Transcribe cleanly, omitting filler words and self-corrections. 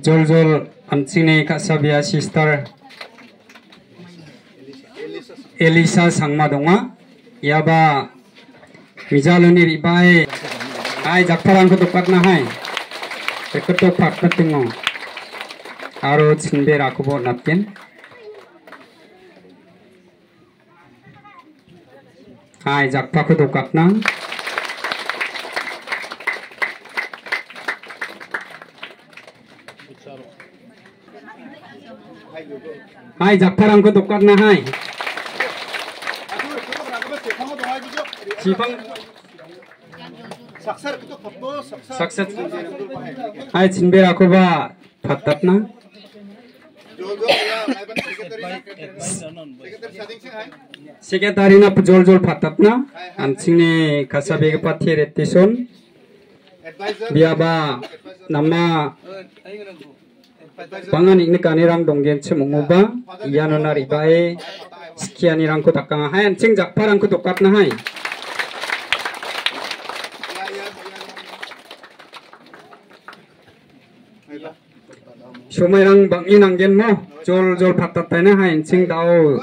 jol anchine kasabia sister Elisa sangma donga yaba mijaloni ribae ai jakparang ko tokatna hai ekoto pakna tingo aro chinbe rakubo napkin hai jakpa ko tokatna hai jakparang ko tokatna hai Sibang Success Hai cinbe aku ba phatatna Sekretari na jol phatatna anchingni kasabe ge pathe retison biaba nama pangan ikni kanirang donggen chemunguba iano naribae sekianirangko takang hai anching jakparangko tokatna hai Sumairang bangin anggen mo jol phatatna hai anching dao